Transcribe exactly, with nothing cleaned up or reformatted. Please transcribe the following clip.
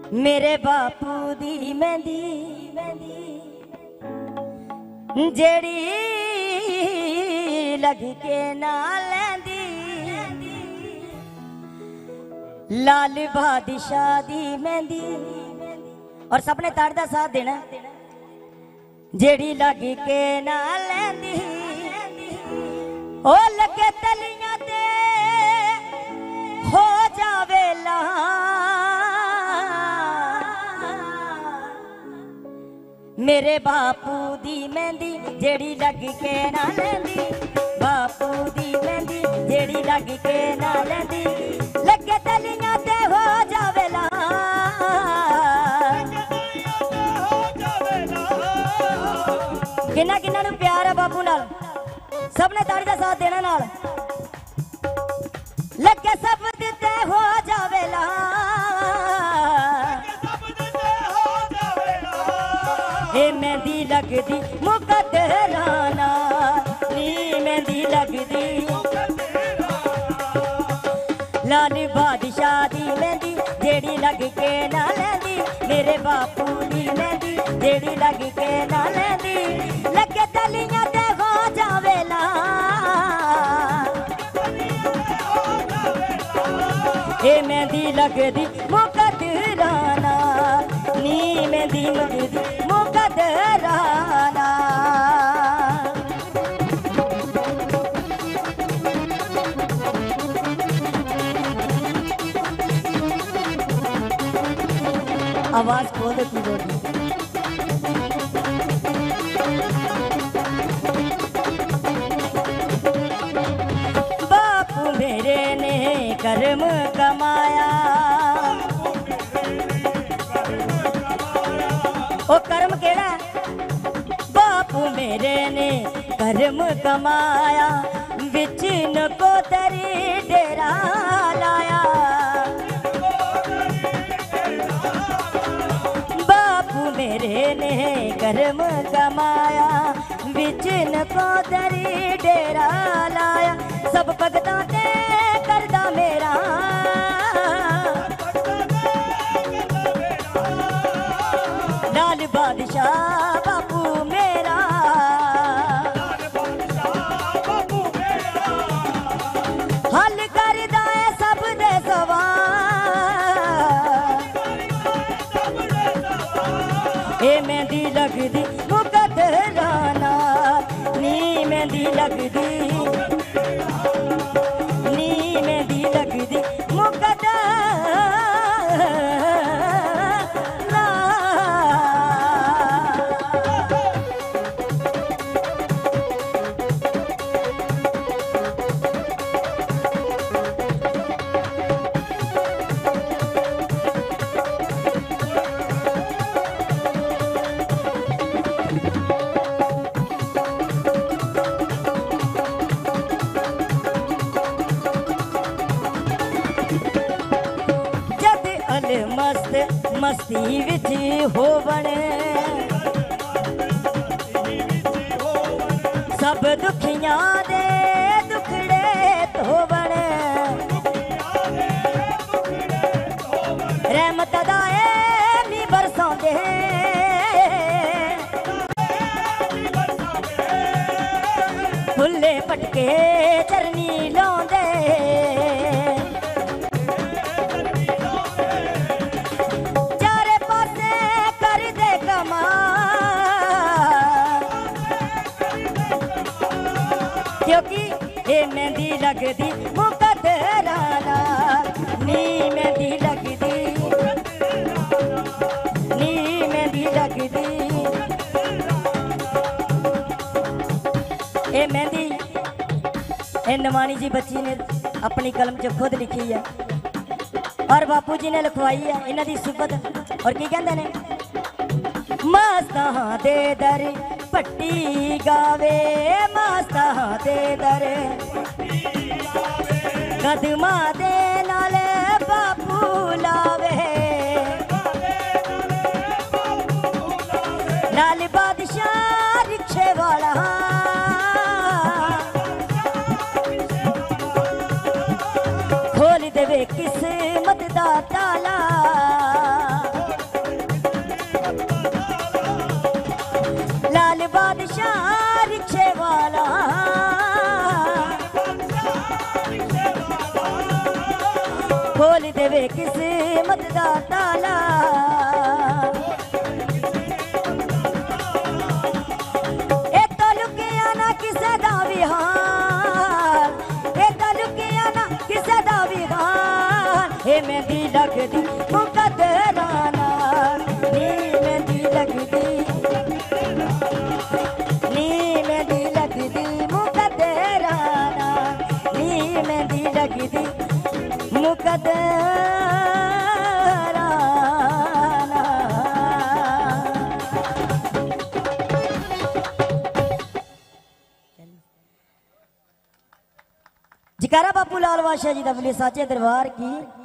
मेरे बापू दी मेहंदी जेड़ी लग के ना लैंदी लाल बादशाह दी मेहंदी। और सबने ताड़ दा साथ देना। जेड़ी लग के ना लैंदी ओ लगे तलियां ते हो जावे ला मेरे बापू दी मेहंदी जेड़ी लग के ना लैंदी बापू दी मेहंदी जेड़ी लग के ना लैंदी लगे तलियां ते हो जावे ला किन्ना किन्ना नू प्यार है बापू नाल सबने ताड़ी दा साथ देना नाल लगे सब दिते हो जावे ला ए मेहंदी लगदी मुकद्दराना नी मेहंदी लगदी लाल बादशाह दी मेहंदी जेड़ी लग के ना लैंदी मेरे बापू दी मेहंदी जेड़ी लग के ना लैंदी लगे तलियां ते हो जावे ला ए मेहंदी लगदी मुकद्दराना नी मेहंदी लगदी मुकद्दराना। आवाज खोल दे कीबोर्ड में। बापू मेरे ने कर्म कमाया ओ कर्म केड़ा बापू मेरे ने कर्म कमाया विच नकोदरी डेरा लाया बापू मेरे ने कर्म कमाया विच नकोदरी डेरा लाया सब भगतां ते करदा मेरा लाल बादशाह बापू मेरा हल करदा है सब दे सवाल ए मेहंदी लगदी मुकद्दराना नी मेहंदी लगदी नी मेहंदी लगदी मुकद्दराना। मस्त मस्ती विच होवण सब दुखियां दे दुखड़े धोवण रहमत दा नी बरसांदे फुल्ले पटके चरनी लाउंदे क्योंकि ये मेहंदी लगदी मुकद्दराना नी मेहंदी लगदी नी मेहंदी लगदी ये मेहंदी ए नवानी जी बच्ची ने अपनी कलम च खुद लिखी है और बापू जी ने लिखवाई है इन्हां दी सिफत और की कहंदे ने मस्तां दे दर पट्टी गावे मास्ता दे दर कदमा दे नाले बापू लावे लाल बादशाह रिक्शे वाला खोल देवे किस्मत दा ताला किस्मत दा ताला ए तो लुकिया ना किसे दा विहार ए तो लुकिया ना किसे दा विहार हे मेहंदी लगदी मुकद्दराना नी मेहंदी लगदी नी मेहंदी लगदी मुकद्दराना नी मेहंदी लगदी मुकद्दराना। जकारा बापू लाल बादशाह जी दा बोले साचे दरबार की।